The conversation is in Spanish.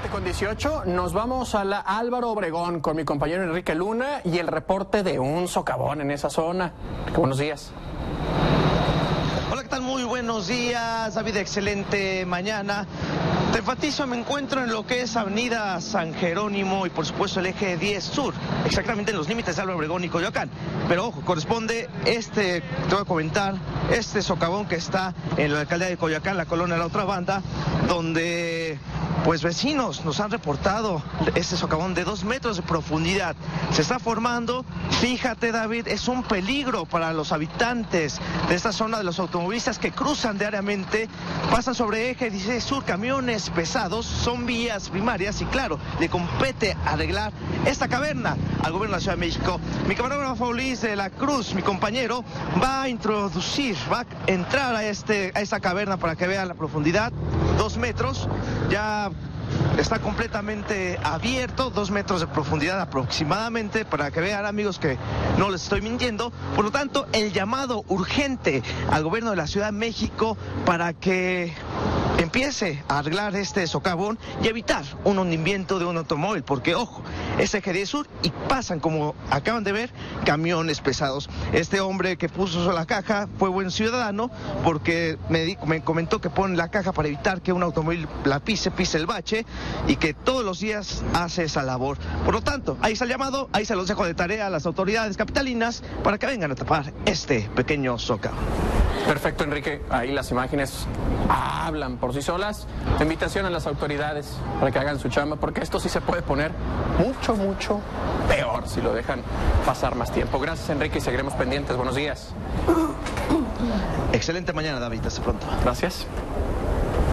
7:18, nos vamos a la Álvaro Obregón con mi compañero Enrique Luna y el reporte de un socavón en esa zona. Buenos días. Hola, ¿qué tal? Muy buenos días, David, excelente mañana. Te enfatizo, me encuentro en lo que es Avenida San Jerónimo y por supuesto el eje 10 Sur, exactamente en los límites de Álvaro Obregón y Coyoacán. Pero ojo, corresponde te voy a comentar, este socavón que está en la alcaldía de Coyoacán, la colonia de la otra banda, donde pues vecinos nos han reportado este socavón de 2 metros de profundidad. Se está formando, fíjate, David, es un peligro para los habitantes de esta zona, de los automovilistas que cruzan diariamente, pasan sobre eje 16 Sur, camiones pesados, son vías primarias y claro, le compete arreglar esta caverna al gobierno de la Ciudad de México. Mi camarógrafo Luis de la Cruz, mi compañero, va a entrar a esta caverna para que vean la profundidad, 2 metros, ya está completamente abierto, 2 metros de profundidad aproximadamente, para que vean, amigos, que no les estoy mintiendo. Por lo tanto, el llamado urgente al gobierno de la Ciudad de México para que empiece a arreglar este socavón y evitar un hundimiento de un automóvil, porque ojo, es eje 10 Sur y pasan, como acaban de ver, camiones pesados. Este hombre que puso la caja fue buen ciudadano, porque me comentó que pone la caja para evitar que un automóvil la pise el bache, y que todos los días hace esa labor. Por lo tanto, ahí está el llamado, ahí se los dejo de tarea a las autoridades capitalinas para que vengan a tapar este pequeño socavón. Perfecto, Enrique. Ahí las imágenes hablan por sí solas. Invitación a las autoridades para que hagan su chamba, porque esto sí se puede poner mucho, mucho peor si lo dejan pasar más tiempo. Gracias, Enrique, y seguiremos pendientes. Buenos días. Excelente mañana, David. Hasta pronto. Gracias.